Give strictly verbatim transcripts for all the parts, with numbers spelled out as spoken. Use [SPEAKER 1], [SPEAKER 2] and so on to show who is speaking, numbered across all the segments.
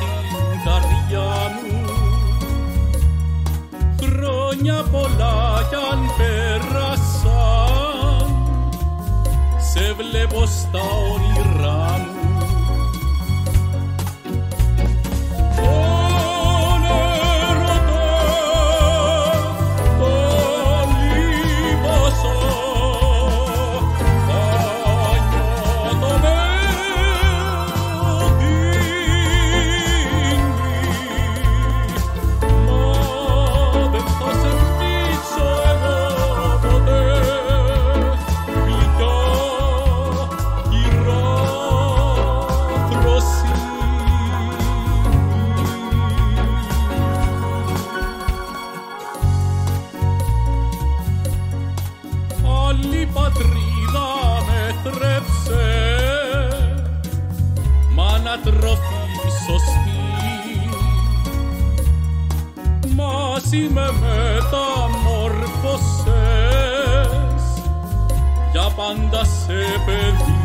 [SPEAKER 1] στην καρδιά μου. Χρόνια πολλά κι αν πέρασαν, σε βλέπω στα όνειρά μου. Άλλη πατρίδα με θρέψε, μ' ανατροφή σωστή, μαζί με μεταμόρφωσες για πάντα σε παιδί.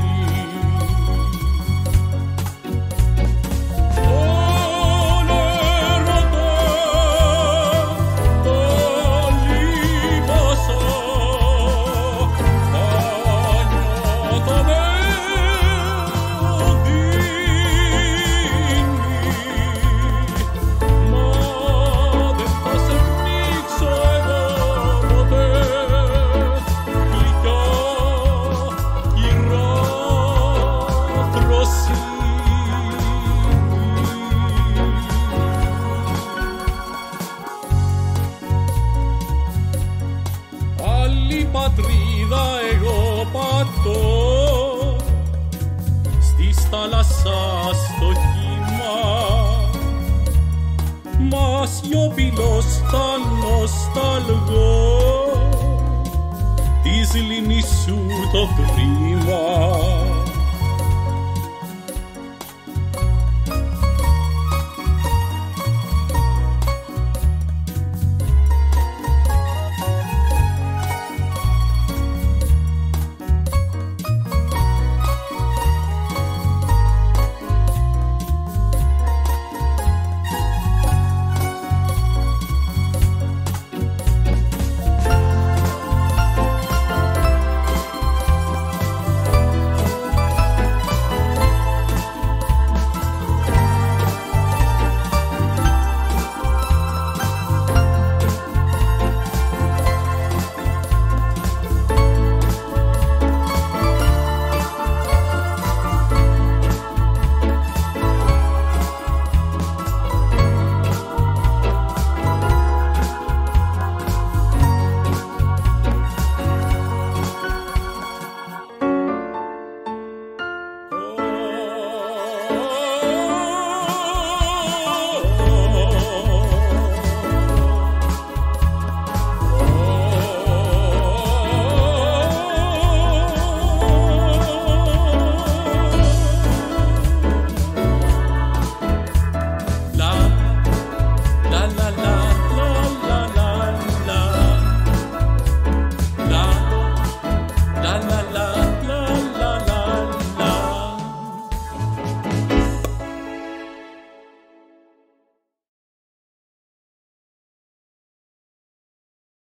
[SPEAKER 1] Άλλη πατρίδα εγώ πατώ, στη θάλασσα στο κύμα, μα σιωπηλός θα νοσταλγώ της λίμνης σου το πρίμα.